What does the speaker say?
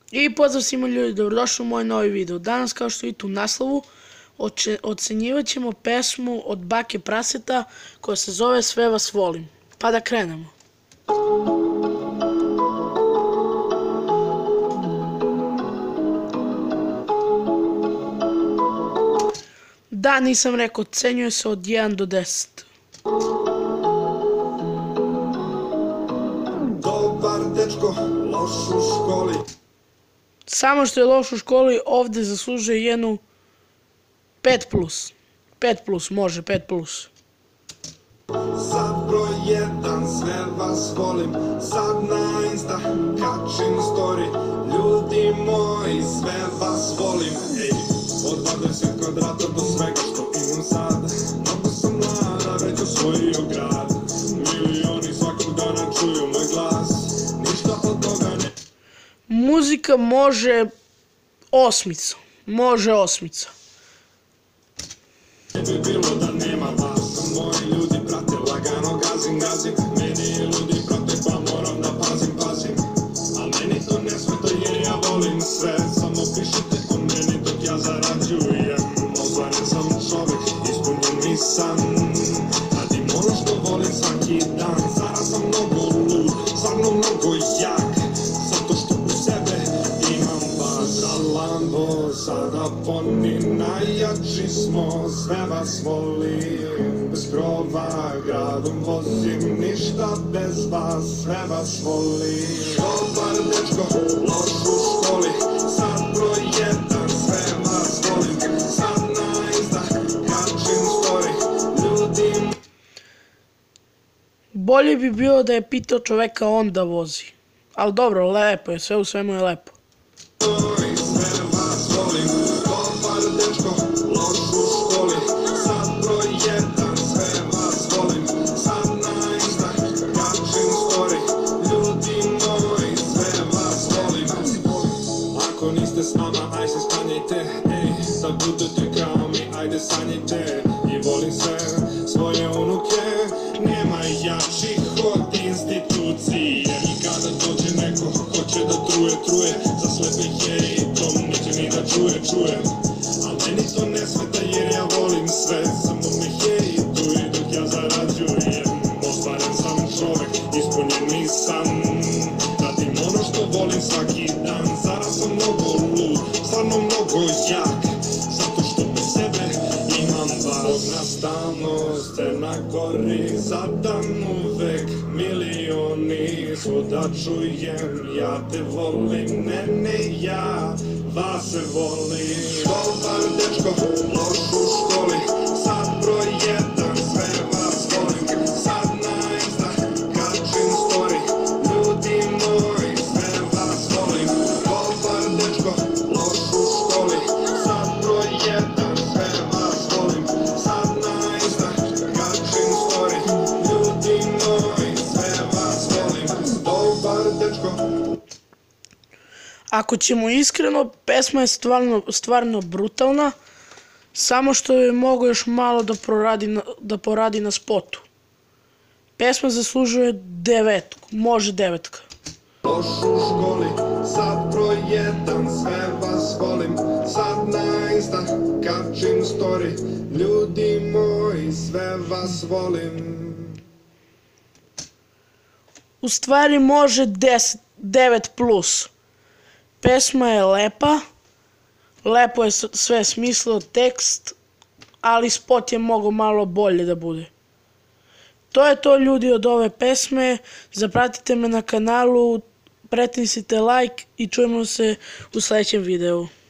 I pozdrav svima ljudi, dobrodošli u moj novi video. Danas, kao što vidite u naslovu, ocenjivat ćemo pesmu od Bake Praseta koja se zove Sve vas volim. Pa da krenemo. Da, nisam rekao, ocenjuje se od 1 do 10. Dobar dečko, loš u školi. Samo što je loš u školi, ovdje zaslužuje jednu 5+. 5+, može, 5+. Sad broj 1, sve vas volim. Sad na Insta kačim story. Ljudi moji, sve vas volim. Ej, od 20 kvadrata do svega što imam sad. Mnogo sam mlada, već osvojio grad. Milioni svakog dana čuju moj glas. Ništa od toga ne... Muzika može 8. Može 8. Ne bi bilo da nema vas. Moji ljudi prate, lagano gazim. Meni ljudi prate, pa moram da pazim. A meni to ne smeta jer ja volim sve. Samo pišite o meni dok ja zarađujem. Ostvaren sam čovek, ispunjen mi san. Radim ono što volim svaki dan. Sada sam mnogo lud, stvarno mnogo jak. Zato što u sebe imam baza Lambo. Sada poni najjači smo, sve vas volim. Bez krova gradom vozim, ništa bez vas, sve vas volim. Dobar dečko, loš u školi. Sad broj 1, sve vas volim. Sad na Insta kačim story. Ljudi... Bolje bi bilo da je pitao čoveka on da vozi. Ali dobro, lepo je, sve u svemu je lepo. Sve vas volim, dobar dečko, loš u školi. Sad broj 1, sve vas volim. Sad na Insta kačim story. Ljudi moji, sve vas volim. Ako niste s nama, aj se skanjajte. Ej, da budete kao mi, ajde sanjajte. I volim sve svoje unuke. Nema jačih od institucije. I kada dođe neko hoće da truje. Za slepe hejtom neće ni da čuje. A meni to ne smeta jer ja volim sve. Samo me hejtuj dok ja zarađujem. Ostvaren sam čovek, ispunjen mi san. Radim ono što volim svaki dan. Zara sam mnogo lud, stvarno mnogo jak. Zato što u sebe imam vas. Na stalnost je na gori, zadan uvek milioni. Svuda čujem, ja te volim, ne ja vas se volim. Dobar dečko, loš u školi. Sad broj 1, sve vas volim. Sad na Insta kačim story. Ljudi moji, sve vas volim. Dobar dečko, loš u školi. Sad broj 1, sve vas volim. Sad na Insta kačim story. Ljudi moji, sve vas volim. Dobar dečko. Ako ćemo iskreno, pesma je stvarno brutalna, samo što je mogo još malo da poradi na spotu. Pesma zaslužuje 9, može 9. Loš u školi, sad broj 1, sve vas volim. Sad na Insta kačim story. Ljudi moji, sve vas volim. U stvari može 9+. Pesma je lepa, lepo je sve smislio, tekst, ali spot je mogao malo bolje da bude. To je to ljudi od ove pesme, zapratite me na kanalu, pretisnite like i čujemo se u sljedećem videu.